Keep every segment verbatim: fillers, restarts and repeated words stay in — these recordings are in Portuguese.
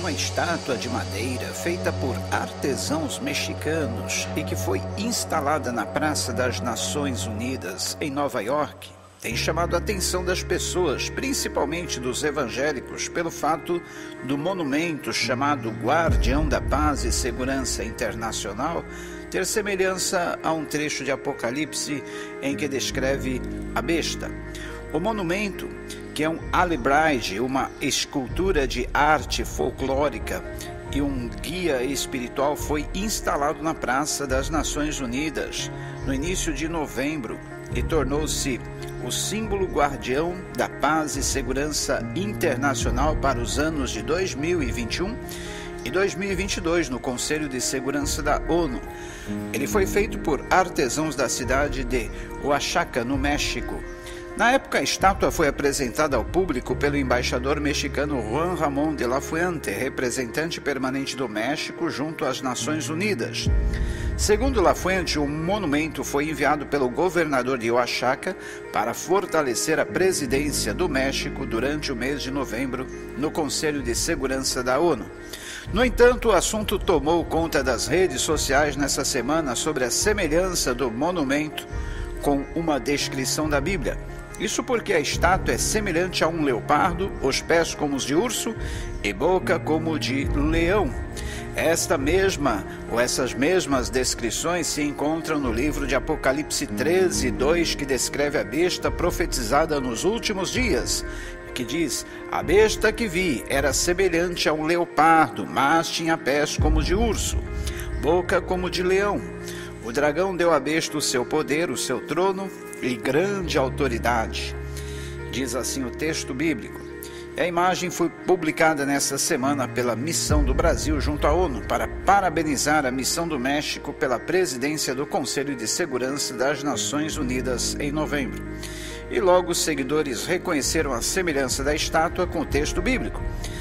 uma estátua de madeira feita por artesãos mexicanos e que foi instalada na Praça das Nações Unidas, em Nova York, tem chamado a atenção das pessoas, principalmente dos evangélicos, pelo fato do monumento chamado Guardião da Paz e Segurança Internacional ter semelhança a um trecho de Apocalipse em que descreve a besta. O monumento, que é um alibrage, uma escultura de arte folclórica e um guia espiritual, foi instalado na Praça das Nações Unidas no início de novembro e tornou-se o símbolo guardião da paz e segurança internacional para os anos de dois mil e vinte e um e dois mil e vinte e dois no Conselho de Segurança da ONU. Ele foi feito por artesãos da cidade de Oaxaca, no México. Na época, a estátua foi apresentada ao público pelo embaixador mexicano Juan Ramón de la Fuente, representante permanente do México junto às Nações Unidas. Segundo La Fuente, o monumento foi enviado pelo governador de Oaxaca para fortalecer a presidência do México durante o mês de novembro no Conselho de Segurança da ONU. No entanto, o assunto tomou conta das redes sociais nessa semana sobre a semelhança do monumento com uma descrição da Bíblia. Isso porque a estátua é semelhante a um leopardo, os pés como os de urso e boca como de leão. Esta mesma ou essas mesmas descrições se encontram no livro de Apocalipse treze, dois, que descreve a besta profetizada nos últimos dias, que diz: a besta que vi era semelhante a um leopardo, mas tinha pés como de urso, boca como de leão. O dragão deu à besta o seu poder, o seu trono e grande autoridade. Diz assim o texto bíblico. A imagem foi publicada nesta semana pela Missão do Brasil junto à ONU para parabenizar a Missão do México pela presidência do Conselho de Segurança das Nações Unidas em novembro. E logo os seguidores reconheceram a semelhança da estátua com o texto bíblico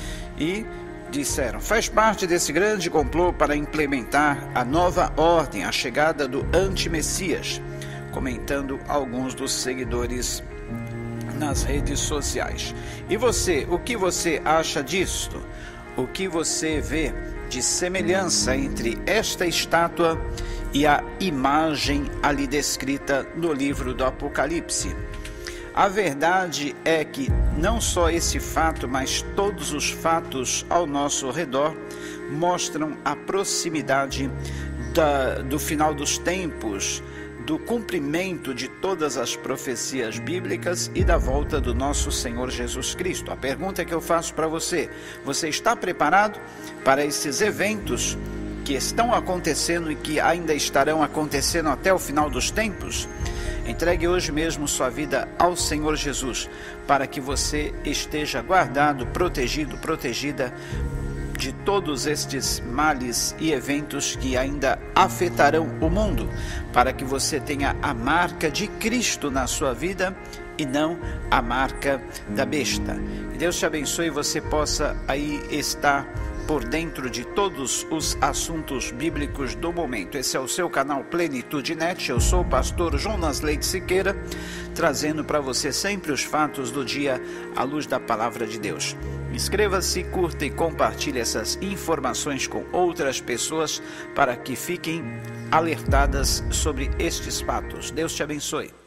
e disseram: faz parte desse grande complô para implementar a nova ordem, a chegada do anti-messias, comentando alguns dos seguidores nas redes sociais. E você, o que você acha disto? O que você vê de semelhança entre esta estátua e a imagem ali descrita no livro do Apocalipse? A verdade é que não só esse fato, mas todos os fatos ao nosso redor mostram a proximidade da, do final dos tempos, do cumprimento de todas as profecias bíblicas e da volta do nosso Senhor Jesus Cristo. A pergunta que eu faço para você: você está preparado para esses eventos que estão acontecendo e que ainda estarão acontecendo até o final dos tempos? Entregue hoje mesmo sua vida ao Senhor Jesus, para que você esteja guardado, protegido, protegida de todos estes males e eventos que ainda afetarão o mundo, para que você tenha a marca de Cristo na sua vida e não a marca da besta. Que Deus te abençoe e você possa aí estar por dentro de todos os assuntos bíblicos do momento. Esse é o seu canal Plenitude Net. Eu sou o pastor Jonas Leite Siqueira, trazendo para você sempre os fatos do dia à luz da palavra de Deus. Inscreva-se, curta e compartilhe essas informações com outras pessoas para que fiquem alertadas sobre estes fatos. Deus te abençoe.